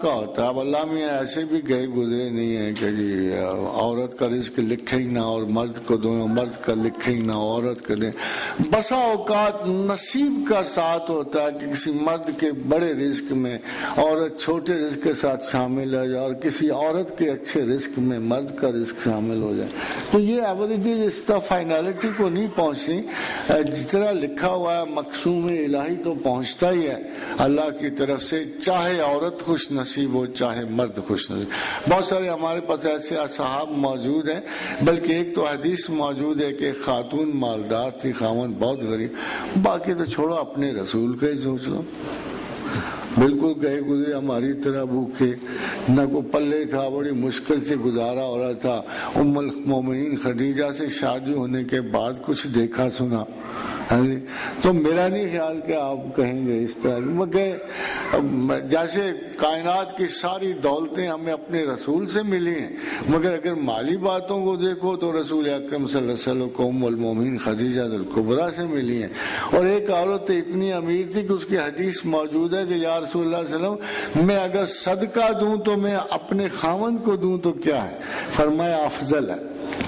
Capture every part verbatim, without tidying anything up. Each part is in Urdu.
کا ہوتا ہے. اب اللہ میں ایسے بھی گئے گزرے نہیں ہیں کہ جی عورت کا رزق لکھے ہی نہ اور مرد کو دونوں، مرد کا لکھے ہی نہ عورت کا دیں. بسا اوقات نصیب کا ساتھ ہوتا ہے کہ کسی مرد کے بڑے رزق میں عورت چھوٹے رزق کے ساتھ شامل ہو جائے اور کسی عورت کے اچھے رزق میں مرد کا رزق شامل ہو جائے. تو یہ ایوریجز اس طرح فائنالٹی کو نہیں پہنچی. جتنا لکھا ہوا ہے مقسوم الہی تو پہنچتا ہی ہے اللہ کی طرف سے، چاہے عورت خوش نصیب ہو چاہے مرد خوش نصیب. بہت سارے ہمارے پاس ایسے اصحاب موجود ہیں، بلکہ ایک تو حدیث موجود ہے کہ خاتون مالدار تھی، خاوند بہت غریب. باقی تو چھوڑو، اپنے رسول کا ہی سوچ لو. بالکل گئے گزرے ہماری طرح بھوکے، نہ کو پلے تھا، بڑی مشکل سے گزارا ہو رہا تھا. ام المومنین خدیجہ سے شادی ہونے کے بعد کچھ دیکھا سنا. تو میرا نہیں خیال کہ آپ کہیں گے اس طرح، مگر جیسے کائنات کی ساری دولتیں ہمیں اپنے رسول سے ملی ہیں، مگر اگر مالی باتوں کو دیکھو تو رسول اکرم صلی اللہ علیہ وسلم کو ام المومنین خدیجہ الکبریٰ سے ملی ہیں. اور ایک عورت اتنی امیر تھی کہ اس کی حدیث موجود ہے کہ یا رسول اللہ صلی اللہ علیہ وسلم میں اگر صدقہ دوں تو میں اپنے خاوند کو دوں تو کیا ہے؟ فرمایا افضل ہے.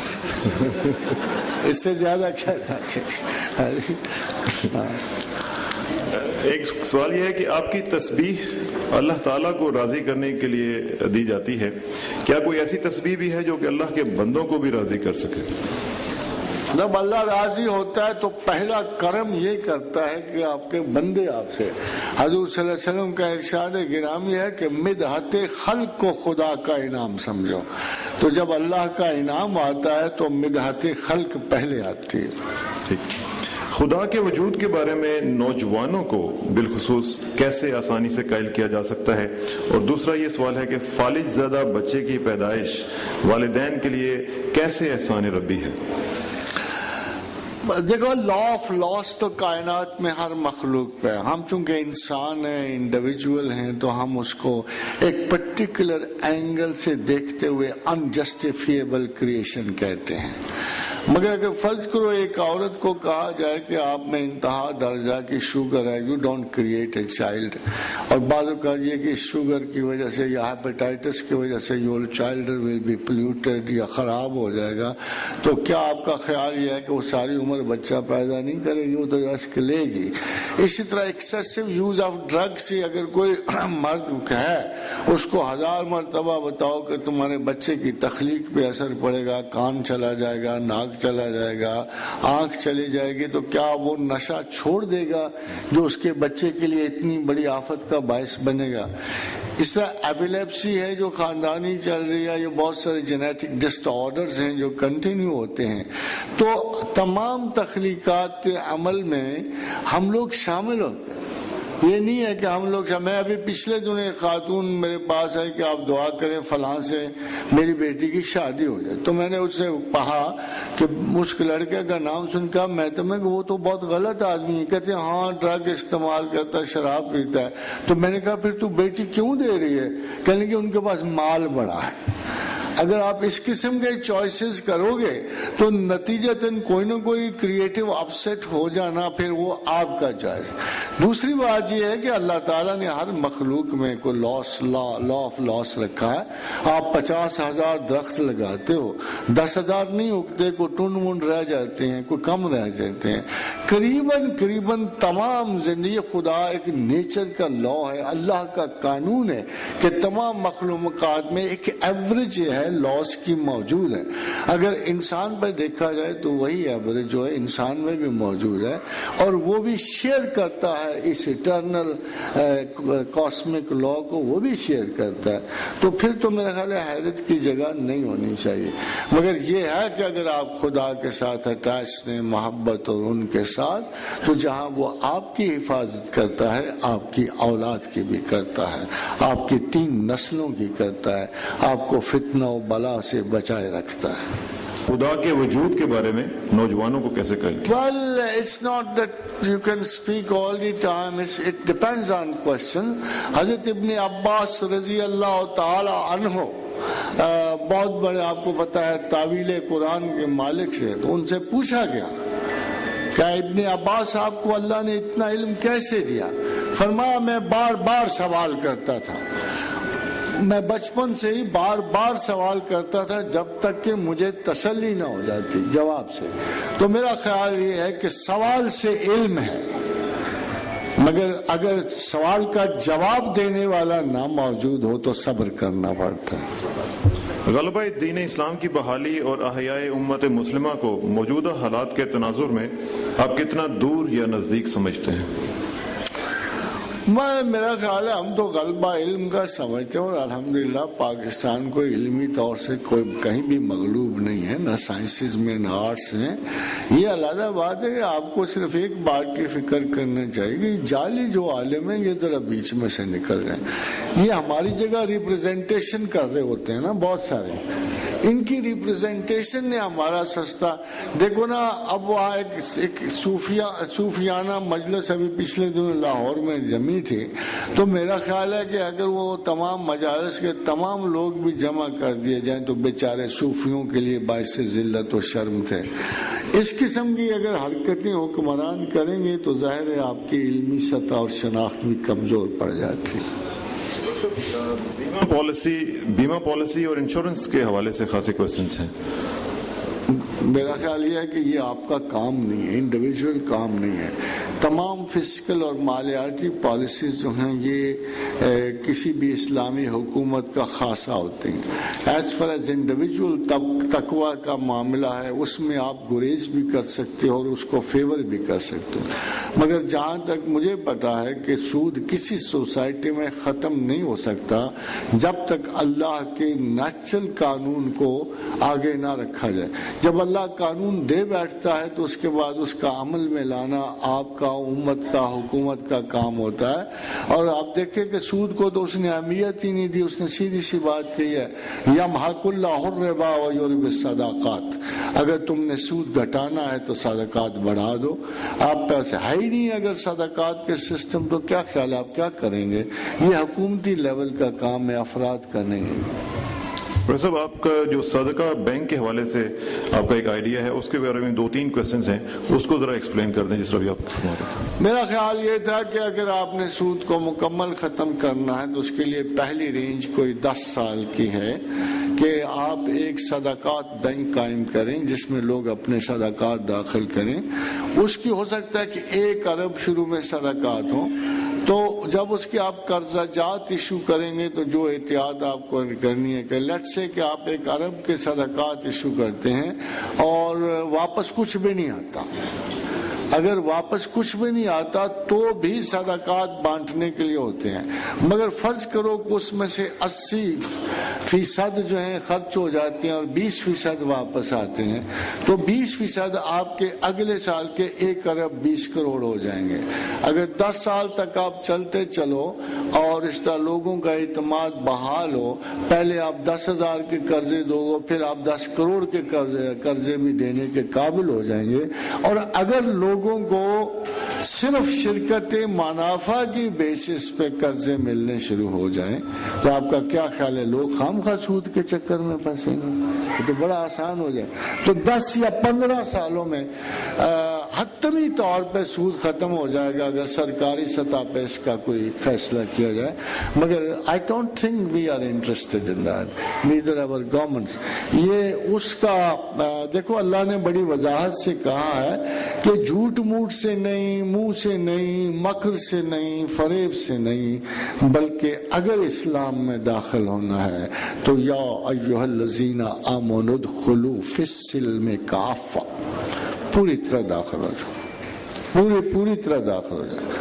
اس سے زیادہ کیا. ایک سوال یہ ہے کہ آپ کی تسبیح اللہ تعالیٰ کو راضی کرنے کے لیے دی جاتی ہے، کیا کوئی ایسی تسبیح بھی ہے جو کہ اللہ کے بندوں کو بھی راضی کر سکے؟ جب اللہ راضی ہوتا ہے تو پہلا کرم یہ کرتا ہے کہ آپ کے بندے آپ سے. حضور صلی اللہ علیہ وسلم کا ارشاد گرامی ہے کہ مدحت خلق کو خدا کا انعام سمجھو. تو جب اللہ کا انعام آتا ہے تو مدحت خلق پہلے آتی ہے. خدا کے وجود کے بارے میں نوجوانوں کو بالخصوص کیسے آسانی سے قائل کیا جا سکتا ہے؟ اور دوسرا یہ سوال ہے کہ فالج زدہ بچے کی پیدائش والدین کے لیے کیسے احسان ربی ہے؟ دیکھو، لا آف لاس تو کائنات میں ہر مخلوق پہ ہے. ہم چونکہ انسان ہیں، انڈیویجول ہیں، تو ہم اس کو ایک پرٹیکولر اینگل سے دیکھتے ہوئے انجسٹیفیبل کریشن کہتے ہیں. مگر اگر فرض کرو ایک عورت کو کہا جائے کہ آپ میں انتہا درجہ کی شوگر ہے، you don't create a child, اور بعض اوقات یہ کہ شوگر کی وجہ سے یا ہیپیٹائٹس کی وجہ سے your child will be polluted یا خراب ہو جائے گا، تو کیا آپ کا خیال یہ ہے کہ وہ ساری عمر بچہ پیدا نہیں کرے گی؟ وہ تو رسک لے گی. اسی طرح ایکسیسو یوز آف ڈرگ سے اگر کوئی مرد ہے اس کو ہزار مرتبہ بتاؤ کہ تمہارے بچے کی تخلیق پہ اثر پڑے گا، کان چلا جائے گا، ناک چلا جائے گا، آنکھ چلی جائے گی، تو کیا وہ نشہ چھوڑ دے گا جو اس کے بچے کے لیے اتنی بڑی آفت کا باعث بنے گا؟ اس طرح ایپیلیپسی ہے جو خاندانی چل رہی ہے، یہ بہت سارے جینیٹک ڈس آرڈرز ہیں جو کنٹینیو ہوتے ہیں. تو تمام تخلیقات کے عمل میں ہم لوگ شامل ہوتے ہیں. یہ نہیں ہے کہ ہم لوگ، میں ابھی پچھلے دنوں ایک خاتون میرے پاس ہے کہ آپ دعا کریں فلاں سے میری بیٹی کی شادی ہو جائے. تو میں نے اس سے کہا کہ اس لڑکے کا نام سن کر میں تو میں وہ تو بہت غلط آدمی ہے. کہتے ہیں ہاں ڈرگ استعمال کرتا ہے، شراب پیتا ہے. تو میں نے کہا پھر تو بیٹی کیوں دے رہی ہے؟ کہنے کہ ان کے پاس مال بڑا ہے. اگر آپ اس قسم کے چوائسز کرو گے تو نتیجتاً کوئی نہ کوئی کریٹو اپسیٹ ہو جانا پھر وہ آپ کا چوائس. دوسری بات یہ ہے کہ اللہ تعالیٰ نے ہر مخلوق میں کوئی لاس لا لا آف لاس رکھا ہے. آپ پچاس ہزار درخت لگاتے ہو، دس ہزار نہیں اگتے، کوئی ٹن ونڈ رہ جاتے ہیں، کوئی کم رہ جاتے ہیں. قریباً قریباً تمام زندگی خدا ایک نیچر کا لا ہے، اللہ کا قانون ہے کہ تمام مخلوقات میں ایک ایوریج ہے، لاس کی موجود ہے. اگر انسان پر دیکھا جائے تو وہی ایوریج جو ہے انسان میں بھی موجود ہے، اور وہ بھی شیئر کرتا ہے اس اٹرنل کاسمک لا کو، وہ بھی شیئر کرتا ہے. تو پھر تو میرا خیال ہے حیرت کی جگہ نہیں ہونی چاہیے. مگر یہ ہے کہ اگر آپ خدا کے ساتھ اٹیچ ہیں، محبت اور ان کے ساتھ، تو جہاں وہ آپ کی حفاظت کرتا ہے آپ کی اولاد کی بھی کرتا ہے، آپ کی تین نسلوں کی کرتا ہے، آپ کو فتنہ و بلا سے بچائے رکھتا ہے. خدا کے وجود کے بارے میں نوجوانوں کو کیسے کہیں؟ Well, it's not that you can speak all the time. It's, it depends on question. حضرت ابن عباس رضی اللہ تعالی عنہ بہت بڑے، آپ کو پتا ہے، تعویل قرآن کے مالک سے. تو ان سے پوچھا گیا کہ ابن عباس آپ کو اللہ نے اتنا علم کیسے دیا؟ فرمایا میں بار بار سوال کرتا تھا. میں بچپن سے ہی بار بار سوال کرتا تھا جب تک کہ مجھے تسلی نہ ہو جاتی جواب سے. تو میرا خیال یہ ہے کہ سوال سے علم ہے، مگر اگر سوال کا جواب دینے والا نہ موجود ہو تو صبر کرنا پڑتا ہے. غلبہ دین اسلام کی بحالی اور احیاء امت مسلمہ کو موجودہ حالات کے تناظر میں آپ کتنا دور یا نزدیک سمجھتے ہیں؟ میں میرا خیال ہے ہم تو غلبہ علم کا سمجھتے ہیں، اور الحمدللہ پاکستان کو علمی طور سے کوئی کہیں بھی مغلوب نہیں ہے، نہ سائنسز میں نہ آرٹس میں. یہ علیحدہ بات ہے کہ آپ کو صرف ایک بات کی فکر کرنا چاہیے کہ جعلی جو عالم ہیں یہ ذرا بیچ میں سے نکل گئے. یہ ہماری جگہ ریپرزینٹیشن کر رہے ہوتے ہیں نا بہت سارے، ان کی ریپرزینٹیشن نے ہمارا سستا دیکھو نا. اب وہاں ایک صوفیہ صوفیانہ مجلس ابھی پچھلے دنوں لاہور میں جمی تھی، تو میرا خیال ہے کہ اگر وہ تمام مجالس کے تمام لوگ بھی جمع کر دیے جائیں تو بیچارے صوفیوں کے لیے باعث ذلت و شرم تھے. اس قسم کی اگر حرکتیں حکمران کریں گے تو ظاہر ہے آپ کی علمی سطح اور شناخت بھی کمزور پڑ جاتی. بیمہ پالیسی بیمہ پالیسی اور انشورنس کے حوالے سے خاصے کوسچنز ہیں. میرا خیال یہ ہے کہ یہ آپ کا کام نہیں ہے، انڈیویجول کام نہیں ہے. تمام فسکل اور مالیاتی پالیسیز جو ہیں یہ کسی بھی اسلامی حکومت کا خاصہ ہوتے ہیں. ایز فار ایز انڈیویجول تقوی کا معاملہ ہے اس میں آپ گریز بھی کر سکتے ہو اور اس کو فیور بھی کر سکتے ہو، مگر جہاں تک مجھے پتا ہے کہ سود کسی سوسائٹی میں ختم نہیں ہو سکتا جب تک اللہ کے نیچرل قانون کو آگے نہ رکھا جائے. جب اللہ قانون دے بیٹھتا ہے تو اس کے بعد اس کا عمل میں لانا آپ کا، امت کا، حکومت کا کام ہوتا ہے. اور آپ دیکھیں کہ سود کو تو اس نے اہمیت ہی نہیں دی، اس نے سیدھی سی بات کہی ہے یمحق اللہ الربا ویربی الصدقات. اگر تم نے سود گھٹانا ہے تو صدقات بڑھا دو. آپ پیسے ہے ہی نہیں اگر صدقات کے سسٹم، تو کیا خیال ہے آپ کیا کریں گے؟ یہ حکومتی لیول کا کام ہے، افراد کا نہیں ہے. پروفیسر صاحب، آپ کا جو صدقہ بینک کے حوالے سے آپ کا ایک آئیڈیا ہے، اس کے بارے میں دو تین کوسچنز ہیں، اس کو ذرا ایکسپلین کر دیں جس طرح بھی آپ فرما رہے تھے. میرا خیال یہ تھا کہ اگر آپ نے سود کو مکمل ختم کرنا ہے تو اس کے لیے پہلی رینج کوئی دس سال کی ہے کہ آپ ایک صدقات بینک قائم کریں جس میں لوگ اپنے صدقات داخل کریں. اس کی ہو سکتا ہے کہ ایک ارب شروع میں صدقات ہوں، تو جب اس کے آپ قرضہ جات ایشو کریں گے تو جو احتیاط آپ کو کرنی ہے کہ لیٹ سے کہ آپ ایک ارب کے صدقات ایشو کرتے ہیں اور واپس کچھ بھی نہیں آتا. اگر واپس کچھ بھی نہیں آتا تو بھی صدقات بانٹنے کے لیے ہوتے ہیں، مگر فرض کرو کہ اس میں سے اسی فیصد جو ہیں خرچ ہو جاتے ہیں اور بیس فیصد واپس آتے ہیں، تو بیس فیصد آپ کے اگلے سال کے ایک ارب بیس کروڑ ہو جائیں گے. اگر دس سال تک آپ چلتے چلو اور اس طرح لوگوں کا اعتماد بحال ہو، پہلے آپ دس ہزار کے قرضے دو گے، پھر آپ دس کروڑ کے قرضے قرضے بھی دینے کے قابل ہو جائیں گے. اور اگر لوگوں کو صرف شرکت منافع کی بیسس پہ قرضے ملنے شروع ہو جائیں تو آپ کا کیا خیال ہے؟ لوگ خام خواہ سود کے چکر میں پھنسیں گے. یہ تو بڑا آسان ہو جائے. تو دس یا پندرہ سالوں میں حتمی طور پہ سود ختم ہو جائے گا اگر سرکاری سطح پہ اس کا کوئی فیصلہ کیا جائے. مگر I don't think we are interested in that, neither our governments. یہ اس کا دیکھو اللہ نے بڑی وضاحت سے کہا ہے کہ جھوٹ موٹ سے نہیں، منہ سے نہیں، مکر سے نہیں، فریب سے نہیں، بلکہ اگر اسلام میں داخل ہونا ہے تو یا ایھا الذین آمنوا ادخلوا فی السلم کافہ، پوری طرح داخل ہو جاؤ، پوری پوری طرح داخل ہو جاؤ.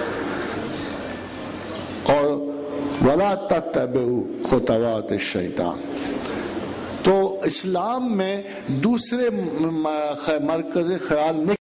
اور ولا تتبعوا خطوات الشیطان. تو اسلام میں دوسرے مرکز خیال میں